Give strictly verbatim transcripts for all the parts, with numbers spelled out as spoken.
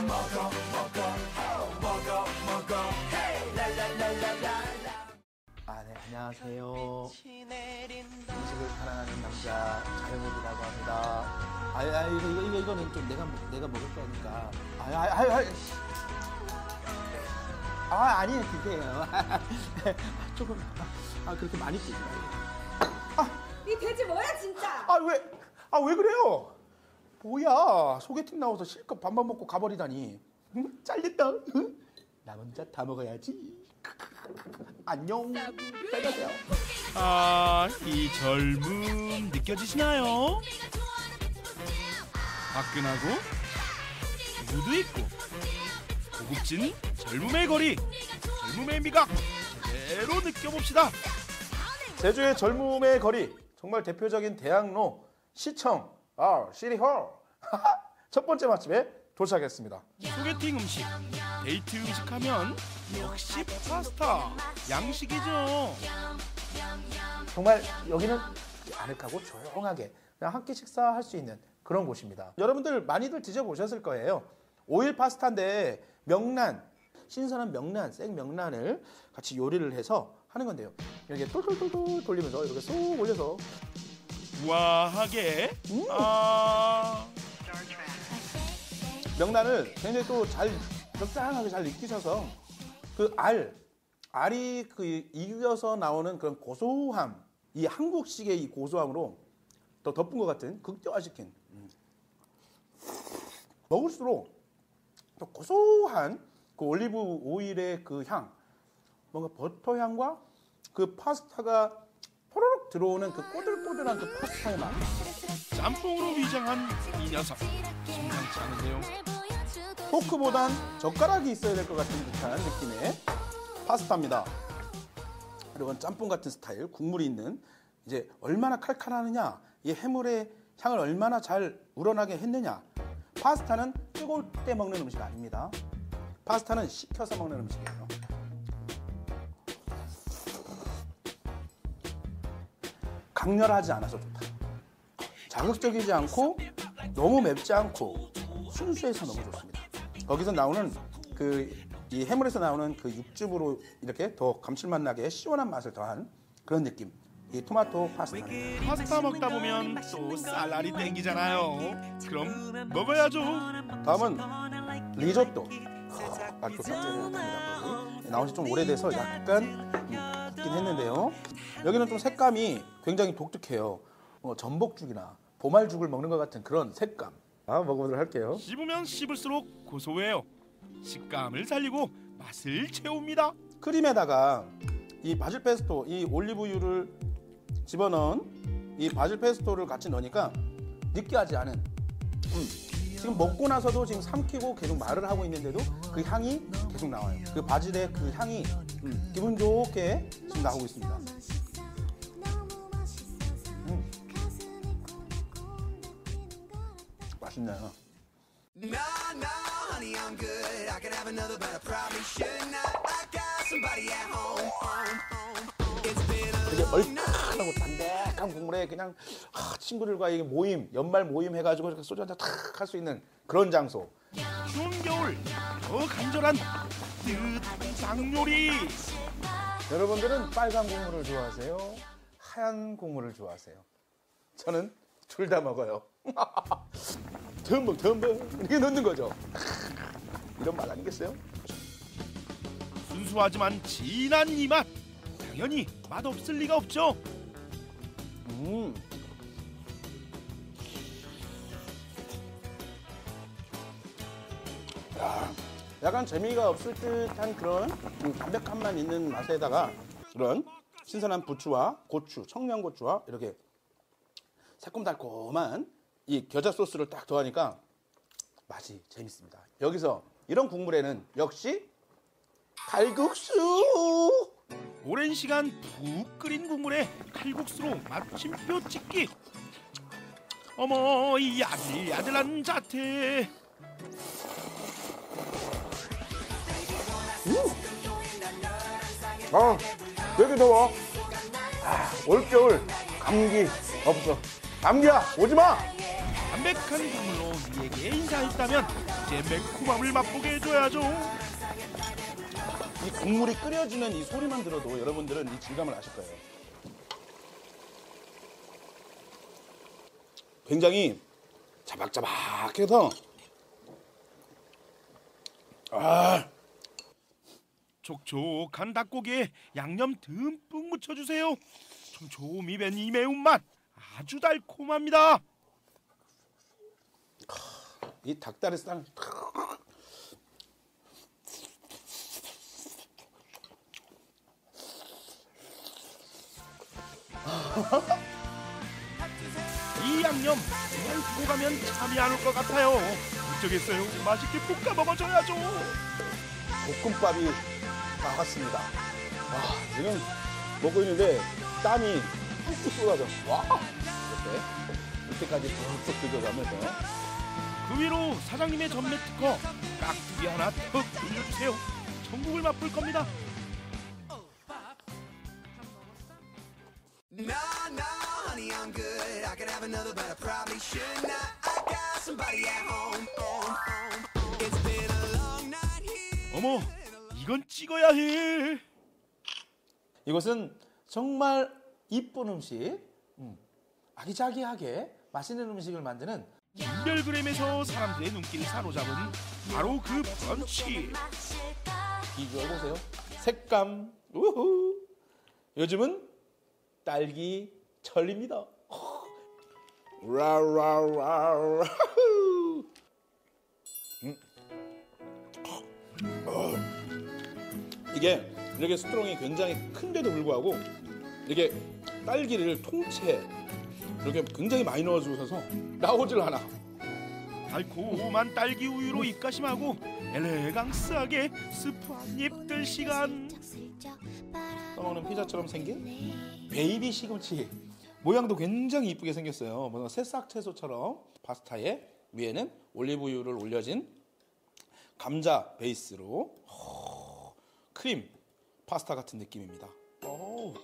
먹어 먹어 먹어 먹어 랄랄랄랄랄라. 아, 네, 안녕하세요. 음식을 사랑하는 남자 자영업이라고 합니다. 아, 아 이거 이거 이거 이거는 좀 내가 내가 먹을 거니까. 아, 아, 아, 아, 아 아니에요, 그게요. 조금 아 그렇게 많이 뛰지 말고. 이 돼지 뭐야 진짜? 아 왜? 아 왜 그래요? 뭐야? 소개팅 나와서 실컷 밥만 먹고 가버리다니. 응? 잘렸다. 응? 나 혼자 다 먹어야지. 안녕. 잘 가세요. 아, 이 젊음 느껴지시나요? 화끈하고 무드 있고 고급진 젊음의 거리, 젊음의 미각 제대로 느껴봅시다. 제주의 젊음의 거리, 정말 대표적인 대학로 시청 아 시리홀 첫 번째 맛집에 도착했습니다. 소개팅 음식, 데이트 음식 하면 역시 파스타, 양식이죠. 정말 여기는 아늑하고 조용하게 그냥 한 끼 식사할 수 있는 그런 곳입니다. 여러분들 많이들 드셔보셨을 거예요. 오일 파스타인데 명란, 신선한 명란, 생 명란을 같이 요리를 해서 하는 건데요. 이렇게 똘똘똘똘 돌리면서 이렇게 쏙 올려서 우아하게 음. 아... 명란을 굉장히 또 잘 적당하게 잘 익히셔서 그 알, 알이 그 익어서 나오는 그런 고소함, 이 한국식의 이 고소함으로 더 덮은 것 같은 극대화시킨 음. 먹을수록 더 고소한 그 올리브 오일의 그 향, 뭔가 버터 향과 그 파스타가 포로록 들어오는 그 꼬들꼬들한 그 파스타의 맛. 짬뽕으로 위장한 이 녀석 심상치 않은데요. 포크보단 젓가락이 있어야 될 것 같은 듯한 느낌의 파스타입니다. 그리고 짬뽕 같은 스타일, 국물이 있는 이제 얼마나 칼칼하느냐, 이 해물의 향을 얼마나 잘 우러나게 했느냐. 파스타는 뜨거울 때 먹는 음식 아닙니다. 파스타는 식혀서 먹는 음식이에요. 강렬하지 않아서 좋다. 자극적이지 않고 너무 맵지 않고 순수해서 너무 좋습니다. 거기서 나오는 그 이 해물에서 나오는 그 육즙으로 이렇게 더 감칠맛 나게 시원한 맛을 더한 그런 느낌. 이 토마토 파스타입니다. 파스타 먹다 보면 또 쌀알이 땡기잖아요. 그럼 먹어야죠. 다음은 리조또. 맛도 짭짤합니다. 나온 지 좀 오래돼서 약간 음, 있긴 했는데요. 여기는 좀 색감이 굉장히 독특해요. 어, 전복죽이나 보말죽을 먹는 것 같은 그런 색감. 아, 먹어보도록 할게요. 씹으면 씹을수록 고소해요. 식감을 살리고 맛을 채웁니다. 크림에다가 이 바질 페스토, 이 올리브유를 집어넣은 이 바질 페스토를 같이 넣으니까 느끼하지 않은 음, 지금 먹고 나서도 지금 삼키고 계속 말을 하고 있는데도 그 향이 계속 나와요. 그 바질의 그 향이 음, 기분 좋게 지금 나오고 있습니다. 음. 맛있네요. No, no, honey, I'm good. I could have another, but I probably should not. I got somebody at home. home, home. It's been a 되게 얼큰하고 담백한 국물에 그냥 아, 친구들과 이 모임, 연말 모임 해가지고 이렇게 소주 한잔 탁 할 수 있는 그런 장소. 추운 겨울 더 간절한 뜨뜻한 장요리. 여러분들은 빨간 국물을 좋아하세요? 하얀 국물을 좋아하세요? 저는 둘 다 먹어요. 듬뿍 듬뿍 이렇게 넣는 거죠. 이런 맛 아니겠어요? 순수하지만 진한 이 맛. 당연히 맛없을 리가 없죠. 음. 야, 약간 재미가 없을 듯한 그런 음, 담백함만 있는 맛에다가 그런 신선한 부추와 고추, 청양고추와 이렇게 새콤달콤한 이 겨자 소스를 딱 더하니까 맛이 재밌습니다. 여기서 이런 국물에는 역시 칼국수! 오랜 시간 푹 끓인 국물에 칼국수로 마침표 찍기. 어머, 이 야들야들한 자태. 아, 되게 더워. 아, 올겨울 감기 없어. 감기야, 오지 마! 담백한 국물로 우리에게 인사했다면 이제 매콤함을 맛보게 해줘야죠. 이 국물이 끓여지는 이 소리만 들어도 여러분들은 이 질감을 아실 거예요. 굉장히 자박자박해서 아 촉촉한 닭고기에 양념 듬뿍 묻혀주세요. 촘촘히 밴 이 매운맛 아주 달콤합니다. 이 닭다리살 이 양념 그냥 두고 가면 잠이 안 올 것 같아요. 어쩌겠어요. 맛있게 볶아 먹어줘야죠. 볶음밥이 나왔습니다. 와, 지금 먹고 있는데 땀이 푹푹 쏟아져. 와, 이렇게 이때까지 푹푹 들어가면서 그 위로 사장님의 전매 특허 깍두기 하나 턱 올려주세요. 전국을 맛볼 겁니다. No, no, honey, I'm good. I could have another, but I probably should not. I got somebody at home. home, home. It's been a long night here. 어머, 이건 찍어야 해. 이것은 정말 이쁜 음식, 음, 아기자기하게 맛있는 음식을 만드는 인별그램에서 사람들의 눈길을 사로잡은 바로 그 브런치. 비주얼 보세요. 색감, 우후. 요즘은 딸기철입니다. 라라라라. 음. 어. 이게 이렇게 스트롱이 굉장히 큰데도 불구하고 이게 딸기를 통째에 이렇게 굉장히 많이 넣어주셔서 나오질 않아. 달콤한 딸기 우유로 입가심하고 엘레강스하게 스프 한 입 뜰 시간. 떠먹는 피자처럼 생긴 베이비 시금치 모양도 굉장히 이쁘게 생겼어요. 뭔가 새싹 채소처럼 파스타에 위에는 올리브유를 올려진 감자 베이스로 오, 크림 파스타 같은 느낌입니다. 오.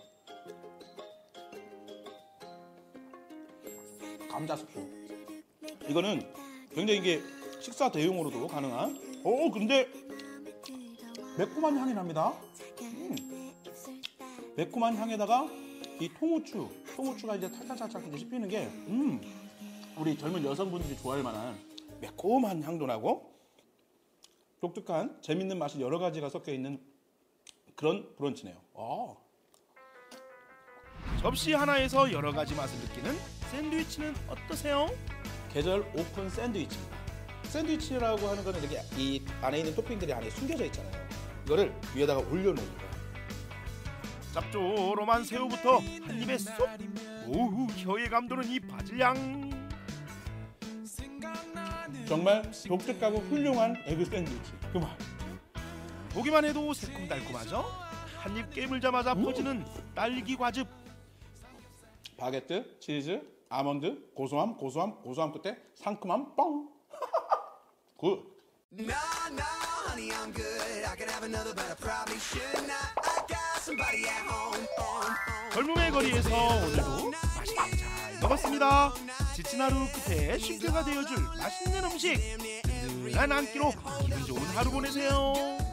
감자 스프 이거는 굉장히 이게 식사 대용으로도 가능한 오 근데 매콤한 향이 납니다. 음. 매콤한 향에다가 이 통후추, 통후추가 이제 탈탈탈탈 이제 씹히는 게, 음, 우리 젊은 여성분들이 좋아할 만한 매콤한 향도 나고 독특한 재밌는 맛이 여러 가지가 섞여 있는 그런 브런치네요. 아. 접시 하나에서 여러 가지 맛을 느끼는 샌드위치는 어떠세요? 계절 오픈 샌드위치입니다. 샌드위치라고 하는 거는 이렇게 이 안에 있는 토핑들이 안에 숨겨져 있잖아요. 이거를 위에다가 올려놓는 거예요. 짭조름한 새우부터 한 입에 쏙. 오우 혀에 감도는 이 바질향. 정말 독특하고 훌륭한 에그 샌드위치. 그 맛. 보기만 해도 새콤달콤하죠? 한 입 깨물자마자 음. 퍼지는 딸기 과즙. 바게트, 치즈, 아몬드, 고소함, 고소함, 고소함 끝에 상큼함 뻥. 굿. No, no, honey, I'm good. I could have another, but I probably should not. I got somebody at home. home, home. 젊음의 거리에서 오늘도 맛있게 잘 먹었습니다. 지친 하루 끝에 쉼표가 되어줄 맛있는 음식. 든든한 한 끼로 기분 좋은 하루 보내세요.